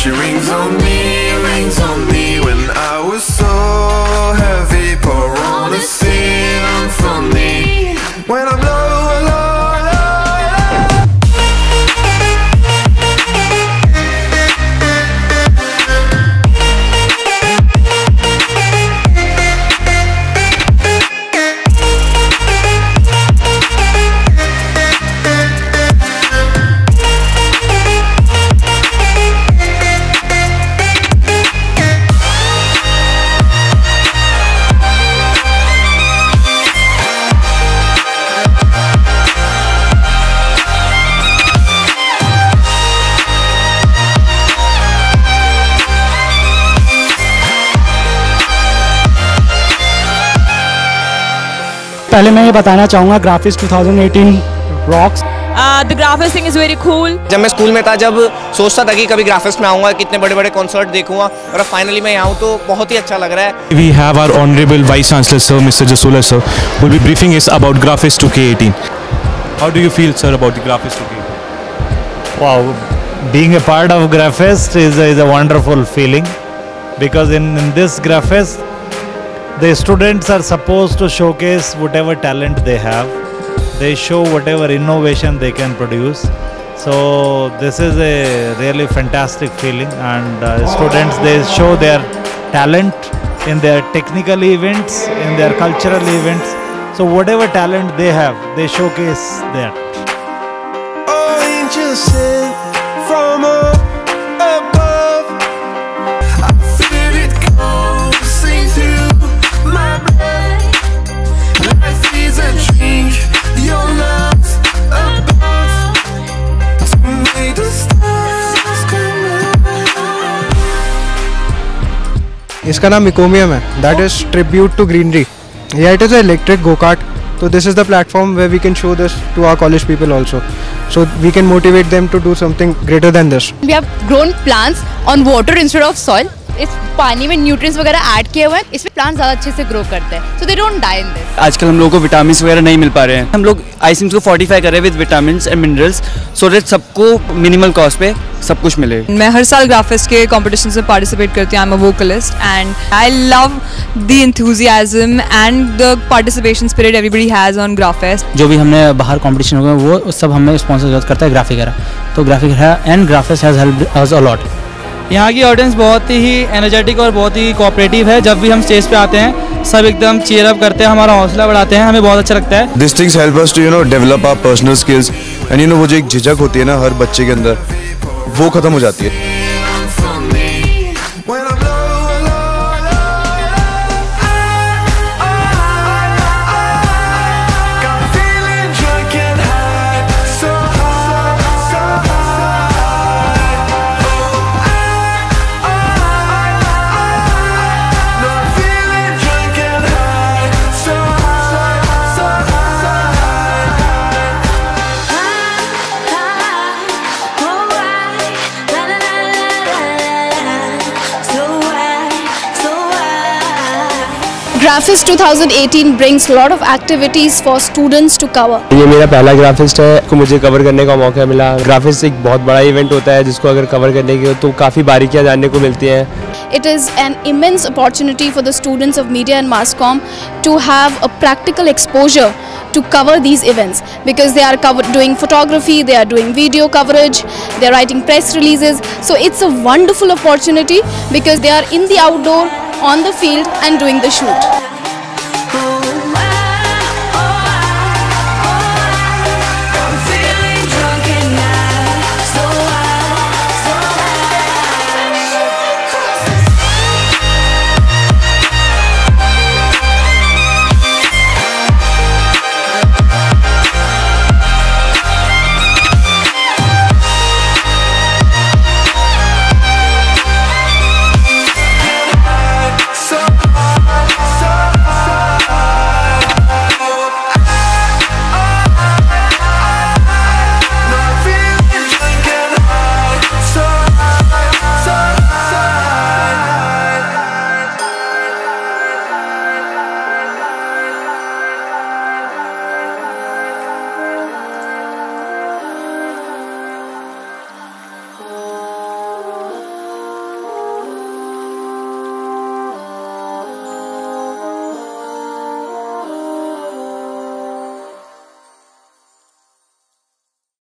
she rings on me when I was so heavy. Pour on a scene from me when I'm low. पहले मैं ये बताना चाहूँगा Grafest 2018 rocks. The Grafest thing is very cool. जब मैं school में था, जब सोचता था कि कभी ग्राफिस्ट में आऊँगा, कितने बड़े बड़े कॉन्सर्ट देखूँगा, और अब फाइनली मैं यहाँ हूँ तो बहुत ही अच्छा लग रहा है। We have our honorable Vice Chancellor Sir, Mr. Jasula Sir, who will be briefing us about Grafest 2K18. How do you feel, sir, about the Grafest 2K18? Wow, being a part of Grafest is a wonderful feeling, because in this Grafest, the students are supposed to showcase whatever talent they have. They show whatever innovation they can produce. So this is a really fantastic feeling, and students, they show their talent in their technical events, in their cultural events. So whatever talent they have, they showcase that. Oh, angels sent from above. I feel it coursing through my blood. Life is a dream. You're not about to make the stars come out. इसका नाम encomium है, that is tribute to greenery. Yeah, it is an electric go-kart. So this is the platform where we can show this to our college people also. So we can motivate them to do something greater than this. We have grown plants on water instead of soil. इस पानी में nutrients वगैरह add किए हुए हैं, इसमें plant ज़्यादा अच्छे से ग्रो करते हैं. So they don't die in this. आजकल हम लोगों को विटामिन वगैरह नहीं मिल पा रहे हैं. हम लोग आइसिम्स को फोर्टिफाई कर रहे हैं with vitamin and minerals, so that सबको मिनिमल कॉस्ट पे सब कुछ मिले. मैं हर साल ग्राफिस्ट के कॉम्पिटिशन्स में पार्टिसिपेट करती हूँ. I am a vocalist and I love the enthusiasm and the participation spirit everybody has on Grafest. जो भी हमने बाहर कंपटीशन हो गए वो सब हमें स्पॉन्सर करता है ग्राफिक, तो ग्राफिक है and Grafest has helped us a lot. यहाँ की ऑडियंस बहुत ही एनर्जेटिक और बहुत ही कोऑपरेटिव है. जब भी हम स्टेज पे आते हैं सब एकदम चीयर अप करते हैं, हमारा हौसला बढ़ाते हैं, हमें बहुत अच्छा लगता है. This things help us to develop our personal skills and वो जो एक झिझक होती है ना हर बच्चे के अंदर, वो खत्म हो जाती है. Grafest 2018 brings a lot of activities for students to cover. ये मेरा पहला ग्राफिस्ट है, को मुझे कवर करने का मौका मिला. ग्राफिस्ट एक बहुत बड़ा इवेंट होता है जिसको अगर कवर करने की हो तो काफ़ी बारीकियां जानने को मिलती हैं. It is an immense opportunity for the students of media and mass comm to have a practical exposure to cover these events, because they are doing photography, they are doing video coverage, they are writing press releases. So it's a wonderful opportunity because they are in the outdoor, on the field and doing the shoot.